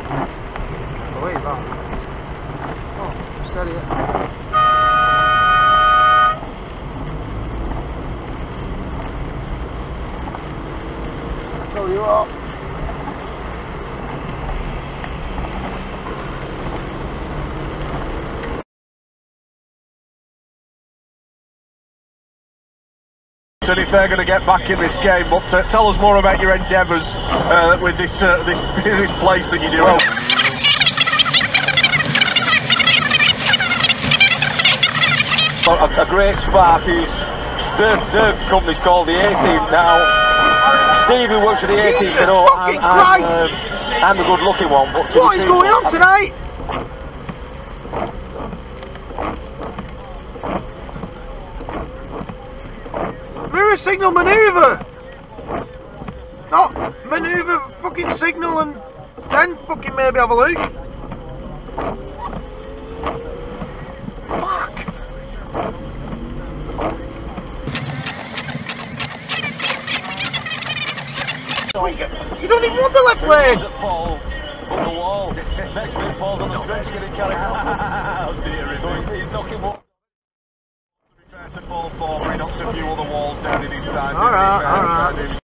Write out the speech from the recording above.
I believe that. Oh, steady it. I tell you what. And if they're going to get back in this game, but tell us more about your endeavours with this this place that you do. A great spark is the company's called the A-Team now. Steve, who works for the A-Team, said, "Oh, I'm the good-looking one." But what is going on tonight? Mirror signal manoeuvre! Not manoeuvre fucking signal and then fucking maybe have a look. Fuck! You don't even want the left lane! Paul, on the wall. Next week, Paul's on the stretch to get it carried out. Oh dear, so he's knocking what? To be fair to Paul, he knocked a few other walls down in his time. Alright, alright.